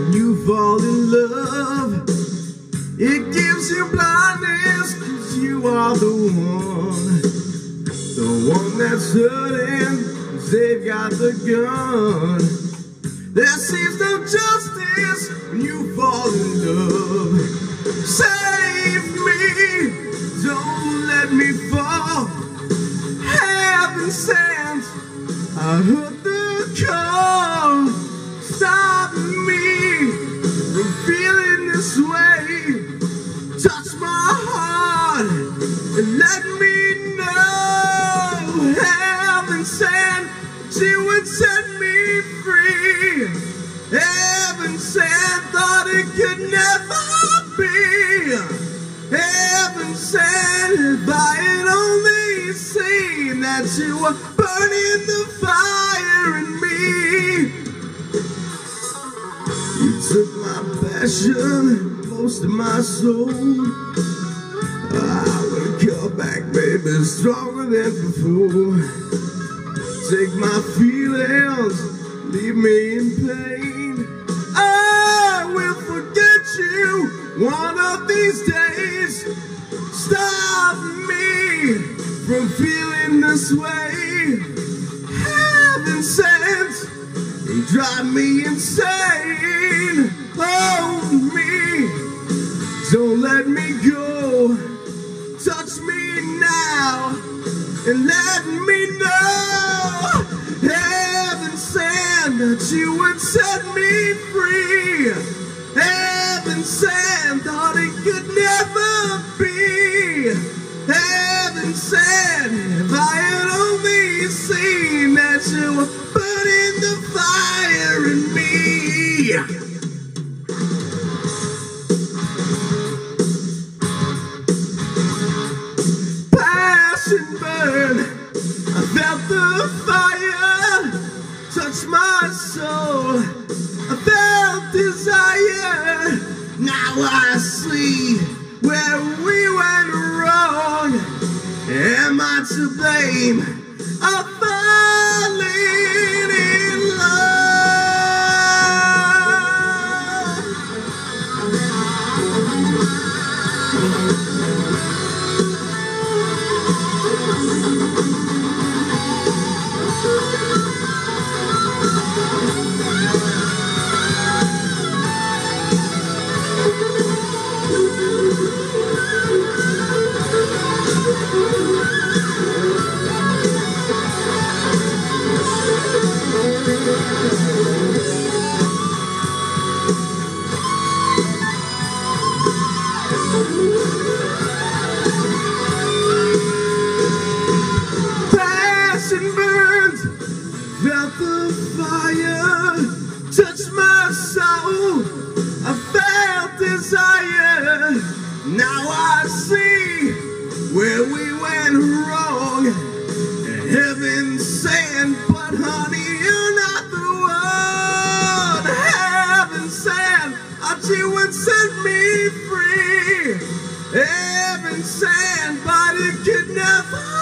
when you fall in love. It gives you blindness, 'cause you are the one that's hurting, 'cause they've got the gun. There seems no justice when you fall in love. Save me, don't let me fall. Heaven sent, I heard the call. Stop me from feeling this way. Touch my heart and let me know. Heaven sent, she would set me free. Heaven sent, thought it could never be. Heaven sent, if I had only seen that you were burning the fire in me. You took my passion, most of my soul. I will come back, baby, stronger than before. Take my feelings, leave me in pain. I will forget you one of these days. Stop me from feeling this way. Heaven sent, they drive me insane. Hold me, don't let me go. Touch me now and let me know. Heaven sent that you would set me free. Heaven sent, thought it could never be. Heaven sent, if I had only seen that you were burning the fire in me. Passion burn, I felt the fire touch my soul. I felt desire. Now I see where we went wrong. Am I to blame? I'm falling in love. Passion burns, felt the fire touch my soul. I felt desire. Now I see where we went wrong. Heaven sent, but honey, you're not the one. Heaven sent, I thought you would set me free. Heaven sent, but it could never